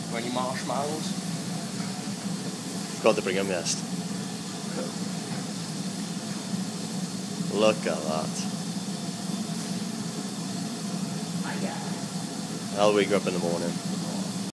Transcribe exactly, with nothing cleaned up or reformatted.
Got any marshmallows? Forgot to bring them yesterday. Look at that. I'll wake her up in the morning.